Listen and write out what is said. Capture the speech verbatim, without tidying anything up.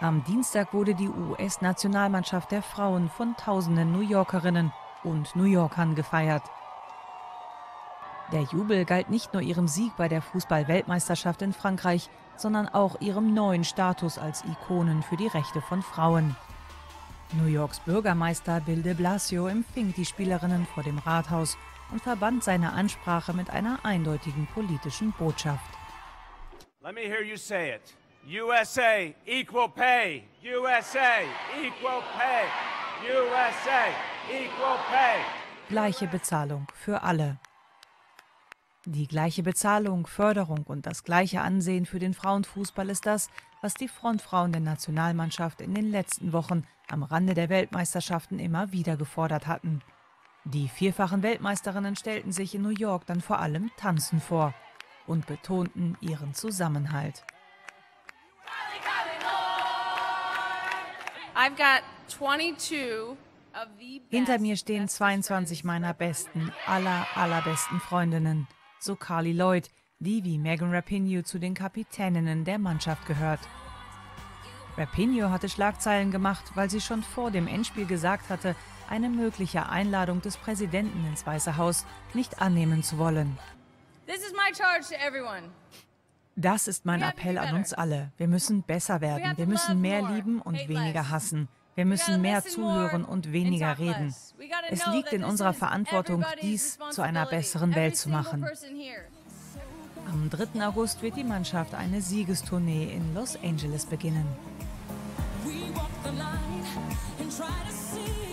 Am Dienstag wurde die U S-Nationalmannschaft der Frauen von tausenden New Yorkerinnen und New Yorkern gefeiert. Der Jubel galt nicht nur ihrem Sieg bei der Fußball-Weltmeisterschaft in Frankreich, sondern auch ihrem neuen Status als Ikonen für die Rechte von Frauen. New Yorks Bürgermeister Bill de Blasio empfing die Spielerinnen vor dem Rathaus und verband seine Ansprache mit einer eindeutigen politischen Botschaft. Let me hear you say it. U S A, equal pay. U S A, equal pay. U S A, equal pay. Gleiche Bezahlung für alle. Die gleiche Bezahlung, Förderung und das gleiche Ansehen für den Frauenfußball ist das, was die Frontfrauen der Nationalmannschaft in den letzten Wochen am Rande der Weltmeisterschaften immer wieder gefordert hatten. Die vierfachen Weltmeisterinnen stellten sich in New York dann vor allem tanzen vor und betonten ihren Zusammenhalt. I've got twenty-two of the Hinter mir stehen zweiundzwanzig meiner besten, aller, allerbesten Freundinnen, so Carly Lloyd, die wie Megan Rapinoe zu den Kapitäninnen der Mannschaft gehört. Rapinoe hatte Schlagzeilen gemacht, weil sie schon vor dem Endspiel gesagt hatte, eine mögliche Einladung des Präsidenten ins Weiße Haus nicht annehmen zu wollen. This is my charge to everyone. Das ist mein Appell an uns alle. Wir müssen besser werden. Wir müssen mehr lieben und weniger hassen. Wir müssen mehr zuhören und weniger reden. Es liegt in unserer Verantwortung, dies zu einer besseren Welt zu machen. Am dritten August wird die Mannschaft eine Siegestournee in Los Angeles beginnen. We walk the line and try to see